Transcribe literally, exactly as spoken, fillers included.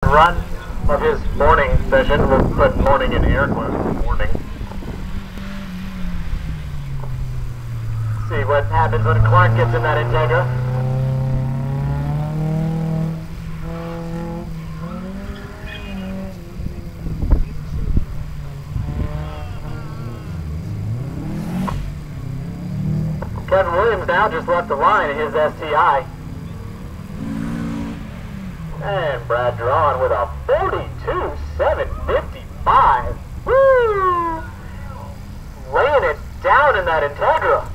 run of his morning session. We'll put morning in air quotes. Morning. See what happens when Clark gets in that Integra. Kevin Williams now just left the line in his S T I. And Brad Drawn with a forty-two seven fifty-five. Woo! Laying it down in that Integra.